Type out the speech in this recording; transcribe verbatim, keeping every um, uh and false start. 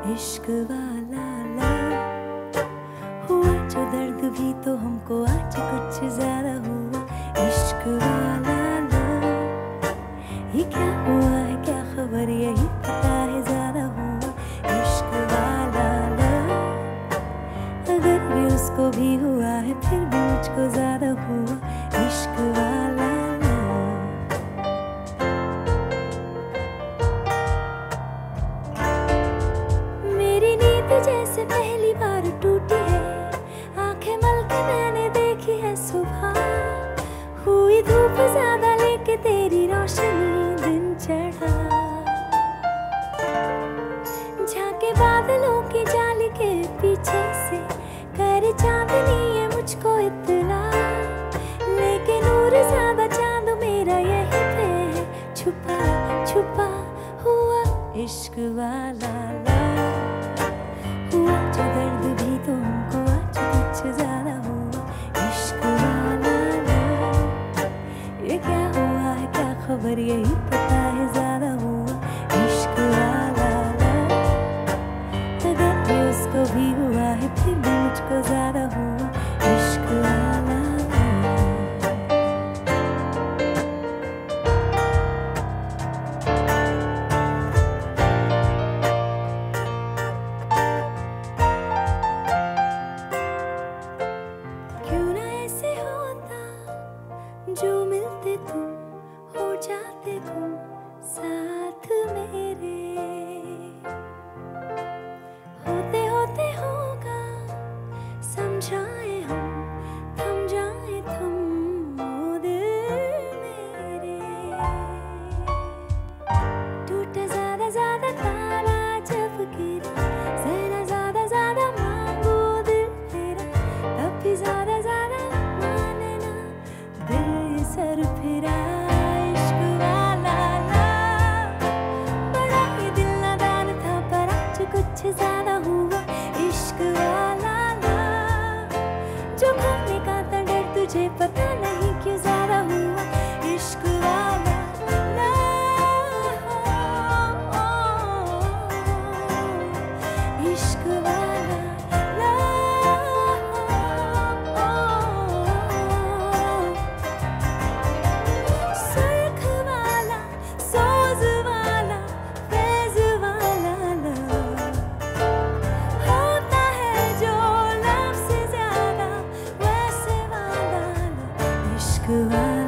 इश्क वाला ला हुआ जो दर्द भी तो हमको आज कुछ ज्यादा हुआ। इश्क वाला ला ये क्या हुआ है क्या खबर यही पता है ज्यादा हुआ। इश्क वाला ला अगर भी उसको भी हुआ है फिर भी मुझको ज्यादा हुआ। इश्क वाला जैसे पहली बार टूटी है आंखें मल के मैंने देखी है सुबह। हुई धूप ज्यादा लेके तेरी रोशनी दिन चढ़ा। झांके बादलों की जाली के पीछे से कर चांदनी है मुझको इतना। लेके नूर ज्यादा चांद मेरा यहीं पे है छुपा छुपा हुआ। इश्क वाला ला हुआ जो दर्द भी तो हमको आज कुछ ज्यादा हुआ। इश्क वाला ला ये क्या हुआ है क्या खबर यही पता है ज्यादा हुआ। इश्क वाला ला अगर भी उसको भी हुआ है फिर भी मुझको ज्यादा हुआ। इश्क वाला जो मिलते तुम हो जाते तुम साथ मेरे। होते होते होगा समझाए हम थम जाए तुम ओ दिल मेरे। टूटा ज्यादा ज्यादा ताला जब गिरा जरा ज्यादा ज्यादा मांगो दिल तेरा तब भी ज्यादा ज्यादा माने ना दिल सर फिरा। इश्क वाला ला बड़ा ही दिल नादान था पर आज कुछ ज्यादा हुआ। इश्क वाला ला जो खोने का था डर तुझे पता नहीं क्यों ज्यादा हुआ। इश्क वाला ला इश्क वाला ला good.